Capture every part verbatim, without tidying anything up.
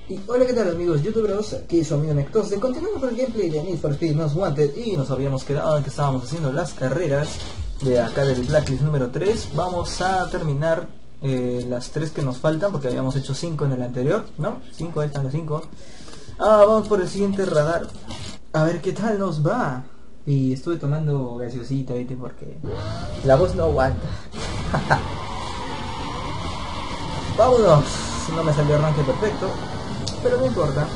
Y hola, ¿qué tal amigos youtuberos? Aquí su amigo Nectos. Continuamos con el gameplay de Need for Speed Most Wanted. Y nos habíamos quedado en que estábamos haciendo las carreras de acá del Blacklist número tres. Vamos a terminar eh, las tres que nos faltan, porque habíamos hecho cinco en el anterior, ¿no? cinco, ahí están las cinco. Ah, vamos por el siguiente radar. A ver qué tal nos va. Y estuve tomando gaseosita, ¿viste? Porque la voz no aguanta. Vámonos. No me salió arranque perfecto, pero no importa.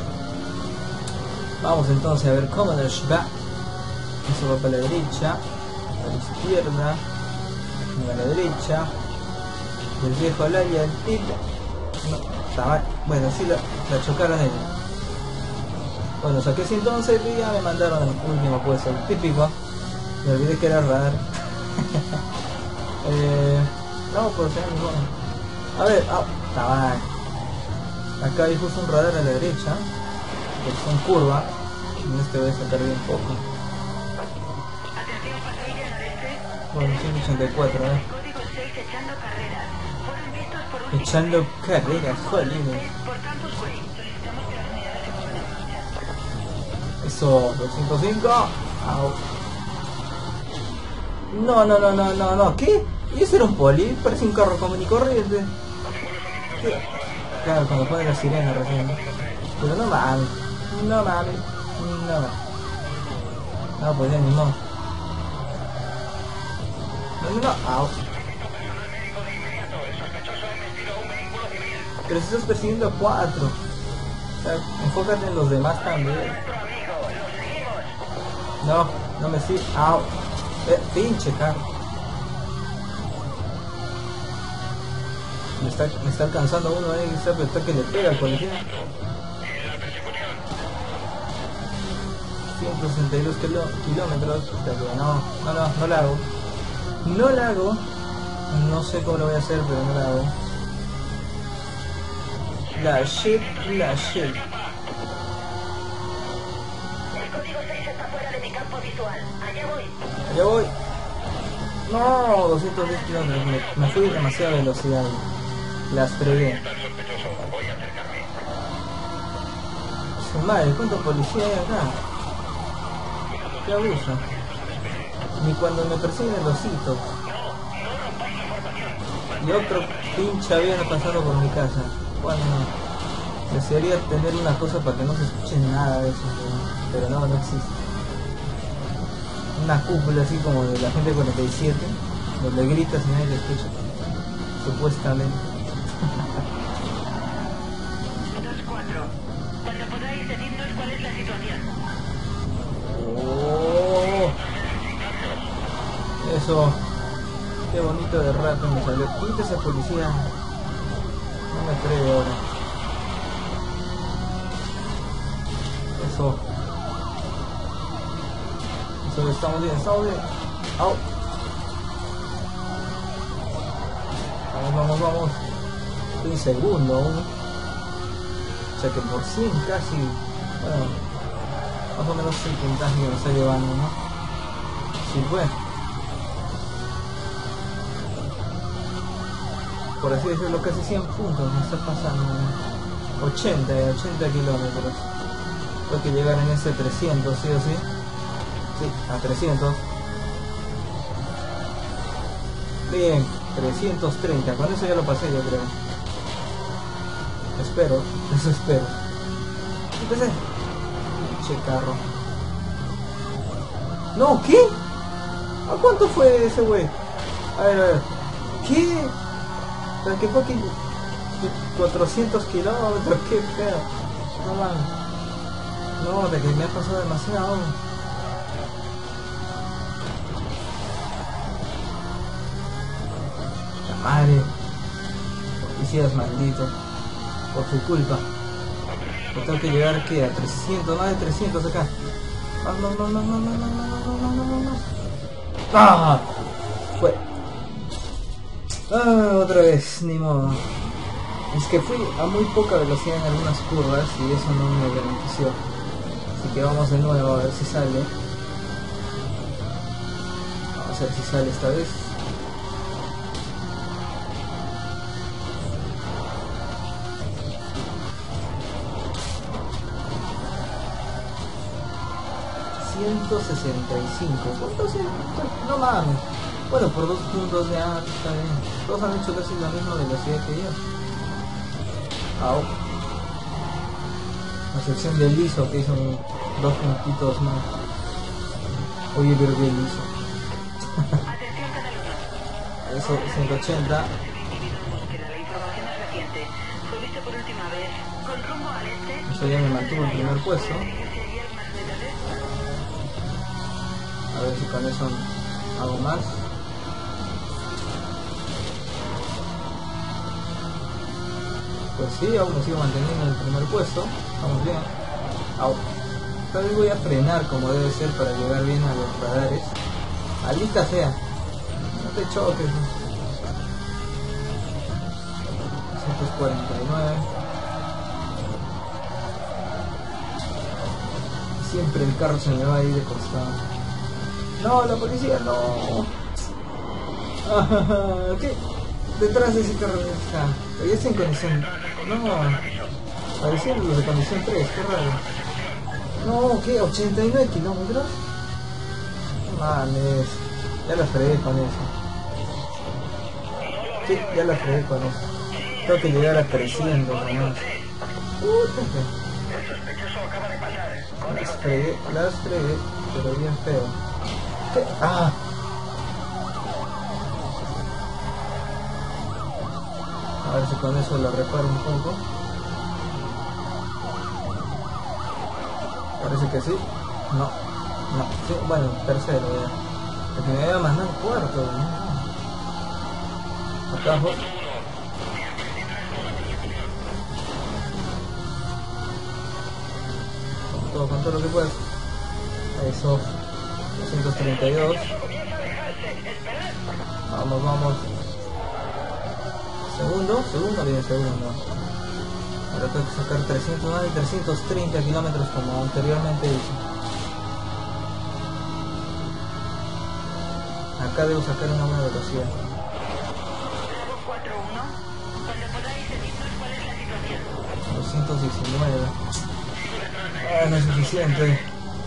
Vamos entonces a ver cómo nos va. Eso va para la derecha, a la izquierda, a la derecha. El viejo Laya, el tipo. No, está mal. Bueno, sí la, la chocaron ellos. Bueno, saqué ciento once y ya me mandaron al último puesto, el típico. Me olvidé que era radar. eh, vamos por ser mismo. A ver, oh, está mal. Acá hay justo un radar a la derecha, que son curva, en este voy a sacar bien poco. Bueno, ciento ochenta y cuatro, eh. Echando carreras, jolines. Eso, doscientos cinco. Au. No, no, no, no, no, no, ¿qué? ¿Y ese era un poli? Parece un carro común y corriente. ¿Qué? Claro, cuando pone la sirena recién. Pero no mames, no mames, no mames. No, pues ya ni modo. No, no, no, au. Pero si estás persiguiendo a cuatro. O sea, enfócate en los demás también. No, no me sirve. Au. Eh, pinche carro. Me está, me está alcanzando uno ahí, sabe está que le pega al policía. ciento sesenta y dos kilo, kilómetros. O sea que no, no, no, no la hago. No la hago. No sé cómo lo voy a hacer, pero no la hago. La shit, la shit. El código seis está fuera de mi campo visual. Allá voy. Allá voy. No, doscientos diez kilómetros. Me, me fui a demasiada velocidad. Las fregué. Su madre, ¿cuántos policías hay acá? Qué abuso. Ni cuando me persiguen el osito. Y otro pinche avión pasando por mi casa. Bueno, no. Desearía tener una cosa para que no se escuche nada de eso, pero no, no existe. Una cúpula así como de la gente cuarenta y siete, donde gritas y nadie te escucha. Supuestamente. dos cuatro. Cuando podáis decirnos cuál es la situación. Oh, eso. Qué bonito de rato me salió. Quita esa policía. No me creo ahora. Eso. Eso, estamos bien, estamos bien. Au. Vamos, vamos, vamos. Un segundo aún. O sea que por cien casi. Bueno, más o menos el puntaje que me está llevando, ¿no? Sí fue. Por así decirlo, casi cien puntos me está pasando. ochenta, ochenta kilómetros. Tengo que llegar en ese trescientos, sí o sí. Sí, a trescientos. Bien, trescientos treinta. Con eso ya lo pasé, yo creo. Espero, eso espero. Empecé. Che carro. No, ¿qué? ¿A cuánto fue ese güey? A ver, a ver. ¿Qué? ¿Pero qué fue que cuatrocientos kilómetros? ¿Qué pedo? No mames. No, de que me ha pasado demasiado. La madre. Policías malditos. Por su culpa. Yo tengo que llegar aquí a trescientos, más de trescientos acá. No, no, no, no, no, no, no, no, no, no, no, no. ¡Ah! Fue. Ah, otra vez, ni modo. Es que fui a muy poca velocidad en algunas curvas y eso no me benefició. Así que vamos de nuevo a ver si sale. Vamos a ver si sale esta vez. ciento sesenta y cinco. ¿Cuánto hace? No mames. Bueno, por dos puntos ya está bien. Todos han hecho casi la misma velocidad que yo. Au. A excepción del liso, que hizo un, dos puntitos más. Oye, pero qué liso. Eso, ciento ochenta. Eso ya me mantuvo en primer puesto. A ver si con eso hago más. Pues sí, aún me sigo manteniendo en el primer puesto. Vamos bien. Au. Tal vez voy a frenar como debe ser para llegar bien a los radares. Maldita sea. No te choques. ciento cuarenta y nueve. Siempre el carro se me va a ir de costado. No, la policía, no. ¿Qué? Detrás de ese carro está. Todavía está en condición. No. Parecían los de condición tres, qué raro. No, ¿qué? ¿ochenta y nueve kilómetros? Mames. Ya la fregué con eso. Sí, ya la fregué con eso. Tengo que llegar a trescientos, ¿no? Las fregué, las fregué, pero bien feo. ¿Qué? ¡Ah! A ver si con eso lo reparo un poco. Parece que sí. No. No. Sí, bueno, tercero ya. Porque me había mandado un cuarto, ¿no? Acá abajo. Con todo, con todo lo que puedas. Eso. doscientos treinta y dos. Vamos, vamos. Segundo, segundo, bien, segundo. Ahora tengo que sacar trescientos más y trescientos treinta kilómetros como anteriormente hice. Acá debo sacar una buena velocidad. doscientos diecinueve. Ah, no es suficiente.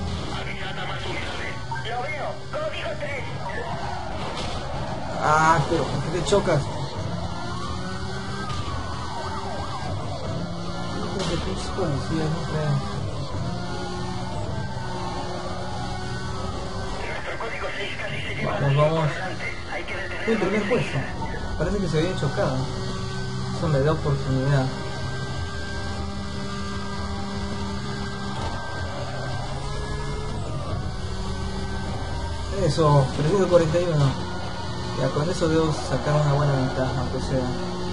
Ah, pero ¿por qué te chocas? De tus policías, no creo. Vamos, vamos. Estoy en primer puesto. Parece que se había chocado. Eso me da oportunidad. Eso, trescientos cuarenta y uno. Ya con eso debo sacar una buena ventaja, aunque sea.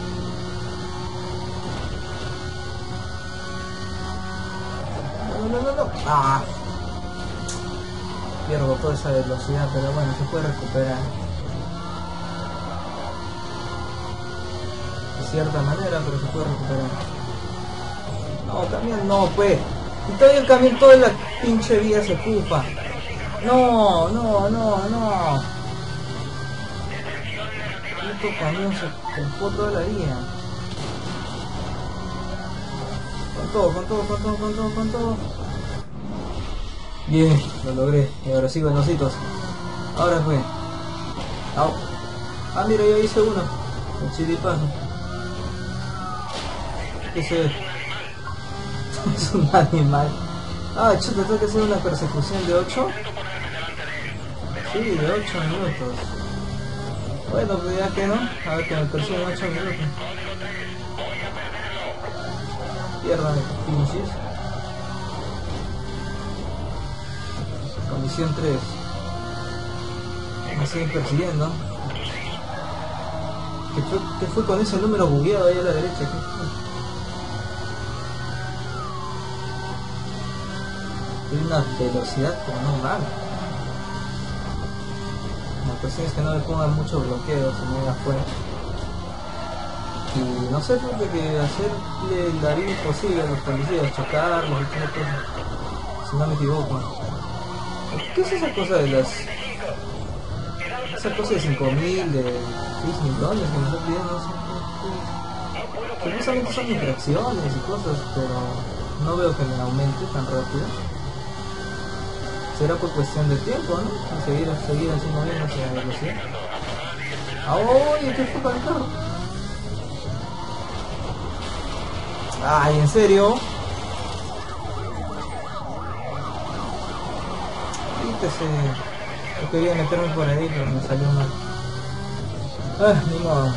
No, no, no, no. Ah. Pierdo toda esa velocidad, pero bueno, se puede recuperar. De cierta manera, pero se puede recuperar. No, también no, pues. Y todavía el camión, toda la pinche vía se ocupa. No, no, no, no. El puto camión se ocupó toda la vía. Con todo, con todo, con todo, con todo, con todo. Bien, lo logré. Y ahora sigo en los hitos. Ahora fue. Au. Ah, mira, ya hice uno. El chiripazo. Ese es un animal. Ah, chuta, tengo que hacer una persecución de ocho. Sí, de ocho minutos. Bueno, pues ya que no. A ver que me persiguen ocho minutos. Pierdan pinches. Condición tres. Me siguen persiguiendo. ¿Qué fue, qué fue con ese número bugueado ahí a la derecha? Tiene una velocidad como no mal. La cuestión es que no le pongan mucho bloqueo, se me afuera. Y no sé por qué hacerle la vida imposible a los policías, chocarlos y todo eso. Si no me equivoco. ¿Qué es esa cosa de las... esa cosa de cinco mil, de seis millones que me están pidiendo? No sé. Supuestamente son infracciones y cosas, pero no veo que me aumente tan rápido. será por cuestión de tiempo, ¿no? Y seguir, seguir así moviéndose a velocidad. ¡Ay! ¿Qué fue para el carro? ¡Ay, en serio! Quítese. Yo quería meterme por ahí, pero me salió mal. Ah, ni modo.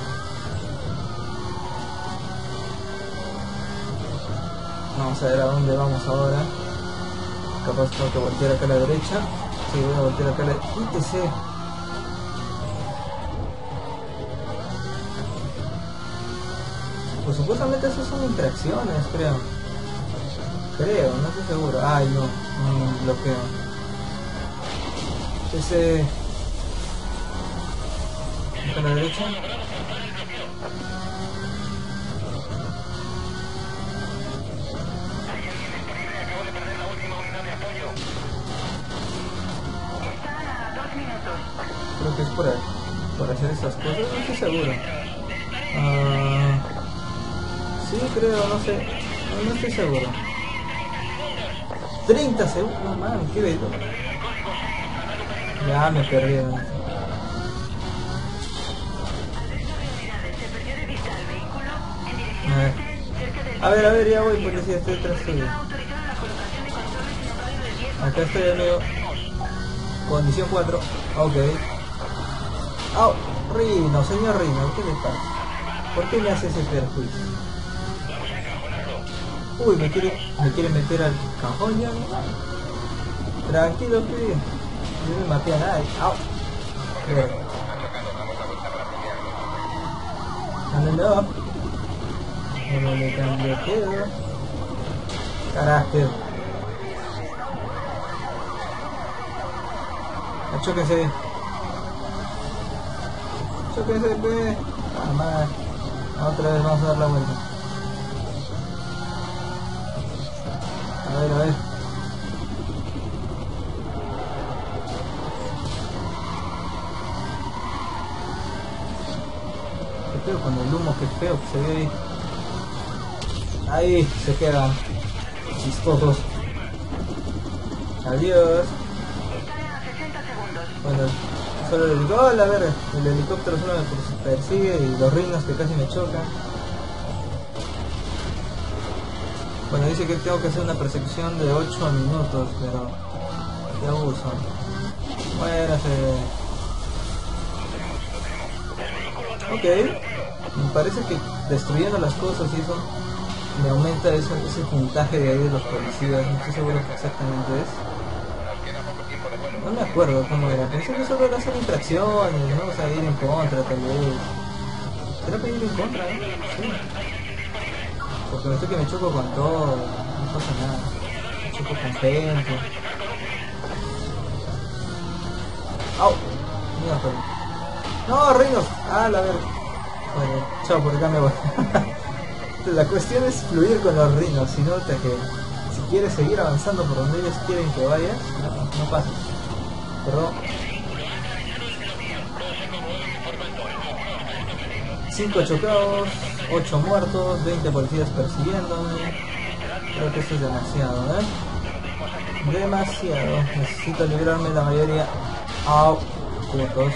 Vamos a ver a dónde vamos ahora. Capaz tengo que voltear acá a la derecha. Sí, voy a voltear acá a la... Quítese. Pues supuestamente esas son interacciones, creo. Creo, no estoy seguro. Ay, no. Mm, bloqueo. Ese... acá a la derecha. Creo que es por, por hacer esas cosas, no estoy seguro. Uh, sí, creo, no sé. No, no estoy seguro. treinta segundos, no mames, qué bello. Ya me perdí. A ver, a ver, a ver, ya voy, policía, estoy detrás tuyo. Acá estoy, amigo. Condición cuatro. Ok. ¡Oh! Rino, señor Rino, ¿qué le pasa? ¿Por qué me hace ese perjuicio? Uy, me quiere, me quiere meter al cajón ya. Tranquilo, pibe. Yo no maté a nadie. ¡Au! No, no, no. No me cambié todo. Carácter. Chóquense. Chóquense, pe. Ah, madre. Otra vez vamos a dar la vuelta. A ver, a ver. Qué feo con el humo, qué feo que se ve ahí. Ahí se quedan chistosos. Adiós. Bueno, solo el helicóptero, a ver, el helicóptero solo me persigue y los rinos que casi me chocan. Bueno, dice que tengo que hacer una persecución de ocho minutos, pero qué abuso. Muérase. Ok, me parece que destruyendo las cosas y eso me aumenta ese, ese puntaje de ahí de los policías, no estoy seguro que exactamente es. No me acuerdo cómo era, pensé que solo era hacer infracciones, vamos a ir en contra tal vez. ¿Será que ir en contra? Eh? Sí. Porque me sé que me choco con todo, no pasa nada. Me choco con gente. ¡Au! Mira, pero... ¡No, Rinos! ¡Ah, la verga! Bueno, chao, por acá me voy. La cuestión es fluir con los Rinos, si no te que si quieres seguir avanzando por donde ellos quieren que vayas, no, no pasa. Perdón. cinco chocados, ocho muertos, veinte policías persiguiéndome. Creo que eso es demasiado, ¿eh? Demasiado. Necesito librarme de la mayoría. ¡Au! Putos.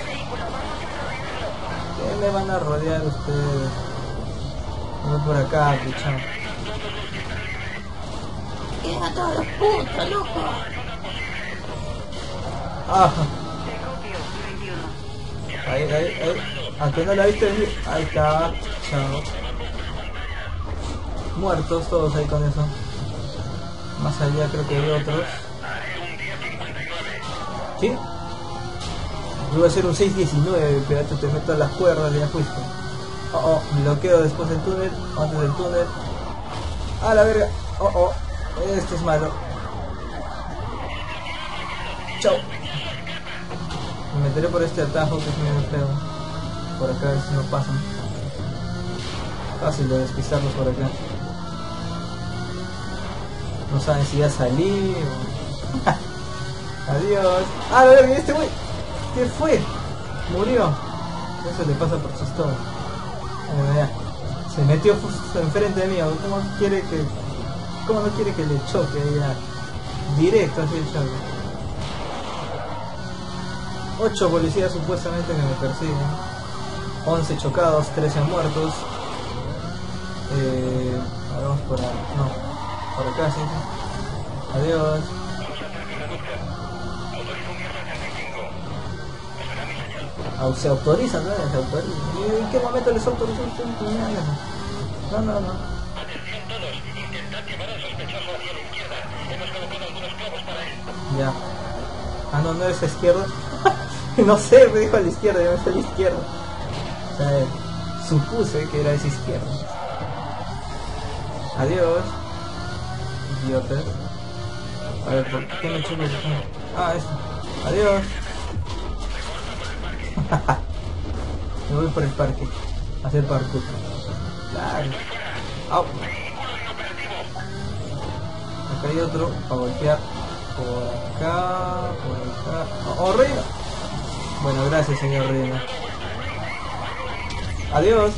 ¿Qué me van a rodear ustedes? Voy por acá, pichón. ¡Llega todos los putos, loco! Ah. Ahí, ahí, ahí. ¿A qué no la viste venir? Ahí está. Chao. Muertos todos ahí con eso. Más allá creo que hay otros. ¿Sí? Yo voy a hacer un seis diecinueve, espérate, te meto a las cuerdas y ya fuiste. Oh, oh, bloqueo después del túnel, antes del túnel. ¡Ah, la verga! Oh, oh, esto es malo. Chao. Me meteré por este atajo que es medio feo. Por acá a ver si no pasan. Fácil de despistarlos por acá. No saben si ya salí o... Adiós. ¡Ah, la verga! ¿Este güey? ¿Qué fue? Murió. Eso le pasa por chistoso. Eh, se metió justo enfrente de mí. ¿Cómo quiere que... ¿Cómo no quiere que le choque ya? Directo así el choque. ocho policías supuestamente que me persiguen. once chocados, trece muertos. Eh, vamos por ahí. No, por acá sí. Adiós. Ah, se autorizan, ¿no? Se autorizan. ¿Y en qué momento les autorizó usted? No, no, no. Atención todos, intentad llevar al sospechoso hacia la izquierda. Hemos colocado algunos clavos para él. Ya. Ah, no, no es a izquierda. No sé, me dijo a la izquierda, yo me fui a la izquierda. O sea, supuse que era esa izquierda. Adiós. Idiotas. A ver, ¿por qué me chupas? Ah, eso. Adiós. Me voy por el parque. A hacer parkour. Claro. Au. Acá hay otro para golpear. Por acá, por acá. ¡Oh, oh, reina! Bueno, gracias, señor reina. Adiós.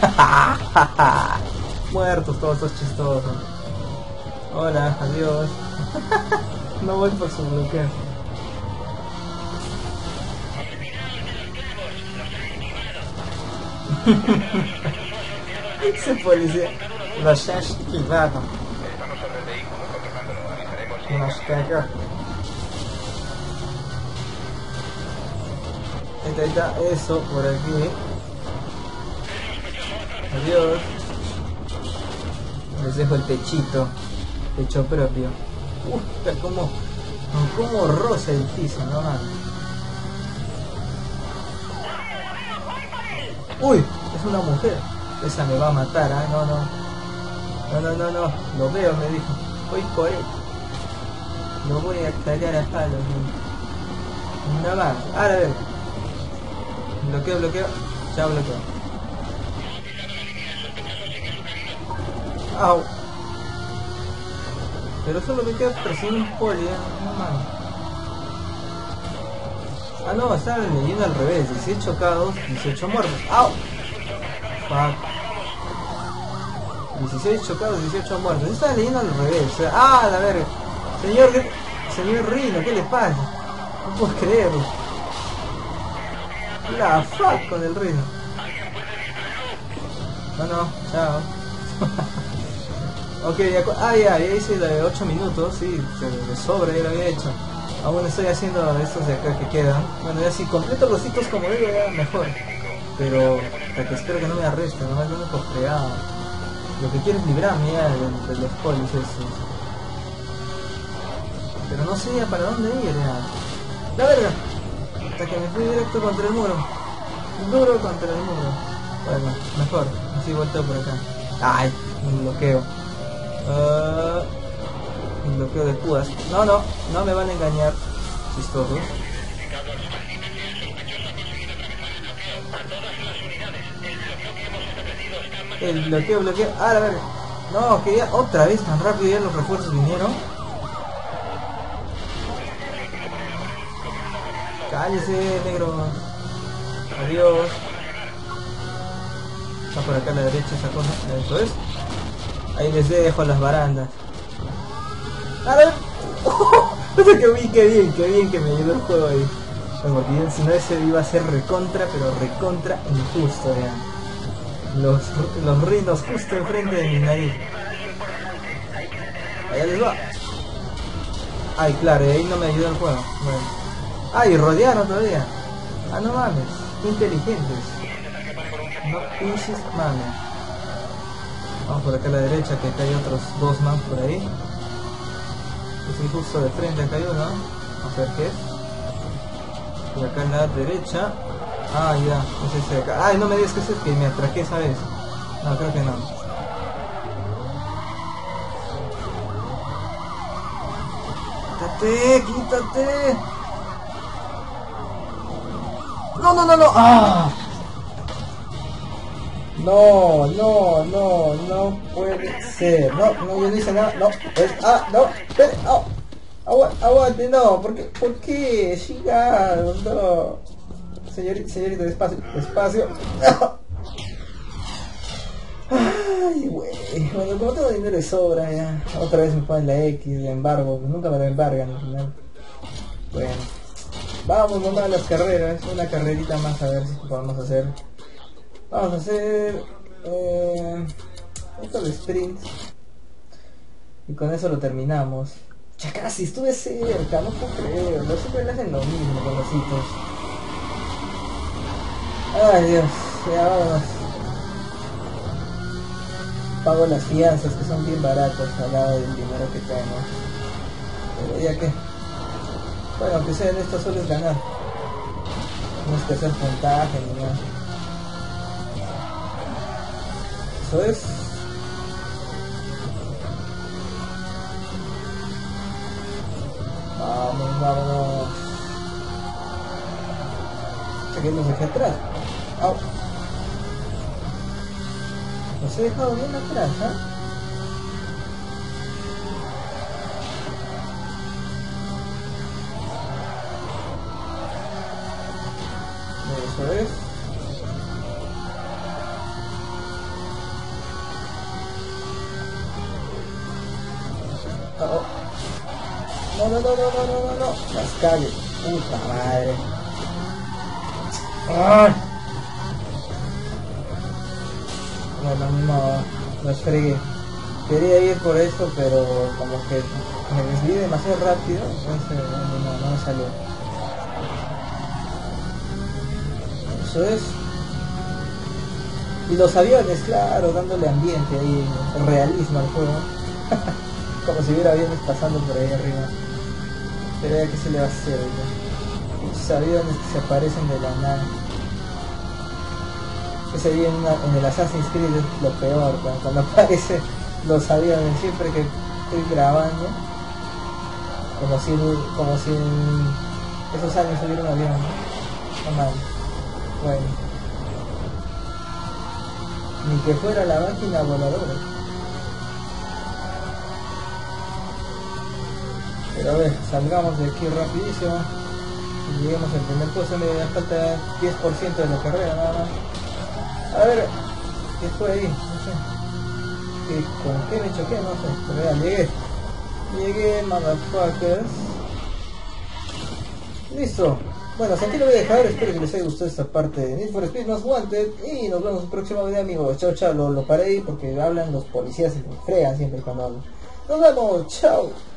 Muertos todos estos chistosos. Hola, adiós. No voy por su bloqueo. Ese policía. Los has esquivado. Estamos sobre el vehículo, controlándolo. Avisaremos si... Nos cagó. Ahí está, eso por aquí. Adiós. Les dejo el techito. Techo propio. Uy, como, como rosa el piso, no mames. Uy, es una mujer. Esa me va a matar, ¿ah? ¿eh? No, no. No, no, no, no. Lo veo, me dijo. Voy por él. Lo voy a cagar a palos. ¿No? Nada más. Ahora a ver. Bloqueo, bloqueo. Ya bloqueo. Au. Pero solo me queda persiguiendo un poli, ¿eh? No mames. Ah, no, estaba leyendo al revés. dieciocho chocados, dieciocho muertos. ¡Au! Fuck. dieciséis chocados, dieciocho muertos. Yo estaba leyendo al revés. O sea, ah, la verga. Señor, señor Rino, ¿qué le pasa? No puedo creerlo. La fuck con el Rino. No, no, chao. Ok, ya, ah, ya, ya hice la de ocho minutos, sí, de sobra ya lo había hecho. Aún estoy haciendo estos de acá que quedan. Bueno, ya si completo los hitos como digo, ya mejor. Pero hasta que espero que no me arresten, nomás vengo por fregado. Lo que quiero es librarme ya de, de los polis estos. Pero no sé ya para dónde ir ya. La verga. Hasta que me fui directo contra el muro. Duro contra el muro. Bueno, mejor. Así volteo por acá. Ay, un bloqueo. Uh, un bloqueo de púas. No, no, no me van a engañar. Chistosos. El bloqueo, bloqueo. Ah, a ver. No, que ya otra vez tan rápido ya los refuerzos vinieron. Cállese, negro. Adiós. Está por acá a la derecha esa cosa. Eso es. Ahí les dejo las barandas. A ver. Que bien, que bien, que bien que me ayudó el juego ahí. Porque si no ese iba a ser recontra, pero recontra injusto ya. Los, los rinos justo enfrente de mi nariz. Allá les va. Ay, claro, y ahí no me ayudó el juego. Bueno. Ay, rodearon todavía. Ah, no mames. Inteligentes. No pinches mames. Vamos por acá a la derecha, que acá hay otros dos más por ahí. Sí, justo de frente acá hay uno. Vamos a ver qué es. Y acá en la derecha. Ah, ya, es ese de acá. Ay, no me digas que es el que me atraqué esa vez. No, creo que no. Quítate, quítate. No, no, no, no. Ah. No, no, no, no puede ser. No, no, yo no hice nada. No, es, ah, no, espere, oh. Aguante, aguante, no, ¿por qué? ¿Por qué? Chica, no. Señorita, señorita, despacio, despacio. Ay, güey. Bueno, como tengo dinero de sobra ya. Otra vez me ponen la X de embargo. Nunca me lo embargan al final. Bueno. Vamos nomás a las carreras, una carrerita más a ver si podemos hacer. Vamos a hacer eh, esto de sprint y con eso lo terminamos. Ya casi, estuve cerca, no puedo creerlo, siempre le hacen lo mismo con los hitos. Ay Dios, ya vámonos. Pago las fianzas que son bien baratas al lado del dinero que tengo. Pero ya que, bueno, aunque sea en esto solo es ganar. No es que hacer puntaje ni nada. Eso es. Vamos, vámonos. Seguimos aquí atrás. Au. Nos he dejado bien atrás, ¿ah? ¿eh? Eso es. Oh, oh. No, no, no, no, no, no, no, no. Las calles. Puta madre. ¡Ah! Bueno, no, no fregué. Quería ir por esto, pero como que me desvié demasiado rápido, entonces no, no, no me salió. Eso es. Y los aviones, claro, dándole ambiente ahí, realismo al juego. Como si hubiera aviones pasando por ahí arriba. Pero ya que se le va a hacer, ¿no? Esos aviones que se aparecen de la nada. Ese día en, una, en el Assassin's Creed es lo peor, cuando, cuando aparecen los aviones, siempre que estoy grabando, como si, como si en esos años hubiera un avión, ¿no? No mal. Bueno, ni que fuera la máquina voladora. Pero a ver, salgamos de aquí rapidísimo y lleguemos al primer puesto. Me da falta diez por ciento de la carrera nada más. A ver, ¿qué fue ahí? No sé. ¿Qué, ¿Con qué me choqué? No sé. Pero ya, llegué. Llegué, motherfuckers. Listo. Bueno, hasta aquí lo voy a dejar. Espero que les haya gustado esta parte de Need for Speed Most Wanted. Y nos vemos en el próximo video, amigos. Chao, chao. Lo, lo paré ahí porque hablan los policías y me fregan siempre cuando hablo. Nos vemos. Chao.